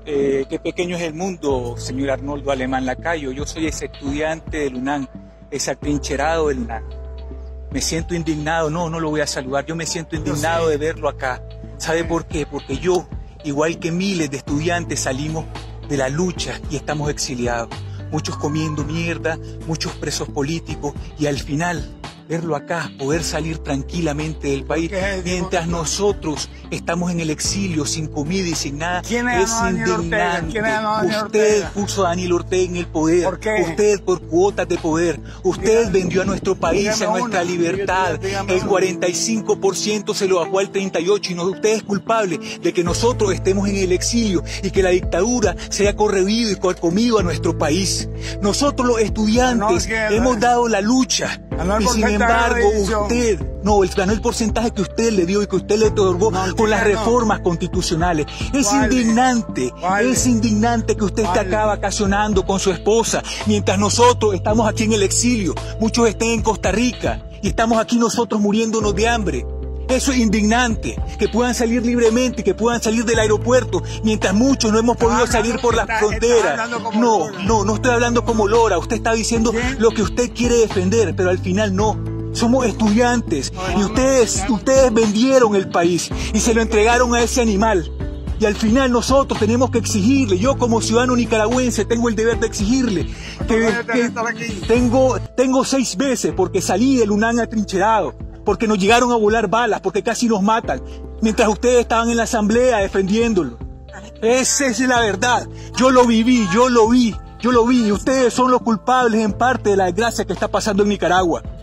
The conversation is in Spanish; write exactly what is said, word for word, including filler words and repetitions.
Eh, qué pequeño es el mundo, señor Arnoldo Alemán Lacayo. Yo soy ese estudiante del UNAM, ese atrincherado del UNAM. Me siento indignado, no, no lo voy a saludar, yo me siento indignado de verlo acá. ¿Sabe por qué? Porque yo, igual que miles de estudiantes, salimos de la lucha y estamos exiliados. Muchos comiendo mierda, muchos presos políticos, y al final verlo acá, poder salir tranquilamente del país, mientras nosotros estamos en el exilio, sin comida y sin nada, ¿Quién es indignante. Usted puso a Daniel Ortega en el poder, ¿por qué? Usted por cuotas de poder, usted Dígame, vendió a nuestro país, a nuestra una, libertad, dígame el cuarenta y cinco por ciento se lo bajó al treinta y ocho por ciento, y no, usted es culpable de que nosotros estemos en el exilio y que la dictadura se haya corregido y comido a nuestro país. Nosotros los estudiantes no, que, hemos dado la lucha, y sin embargo usted no, él ganó el porcentaje que usted le dio y que usted le otorgó no, con las reformas no. constitucionales. Es vale, indignante, vale, es indignante que usted vale. esté acá vacacionando con su esposa, mientras nosotros estamos aquí en el exilio, muchos estén en Costa Rica y estamos aquí nosotros muriéndonos de hambre. Eso es indignante, que puedan salir libremente, que puedan salir del aeropuerto, mientras muchos no hemos podido salir por las fronteras. No, no, no estoy hablando como Lora, usted está diciendo lo que usted quiere defender, pero al final no. Somos estudiantes y ustedes, ustedes vendieron el país y se lo entregaron a ese animal. Y al final nosotros tenemos que exigirle, yo como ciudadano nicaragüense tengo el deber de exigirle que, que tengo, tengo seis veces porque salí del UNAM atrincherado, porque nos llegaron a volar balas, porque casi nos matan, mientras ustedes estaban en la asamblea defendiéndolo. Esa es la verdad, yo lo viví, yo lo vi, yo lo vi, y ustedes son los culpables en parte de la desgracia que está pasando en Nicaragua.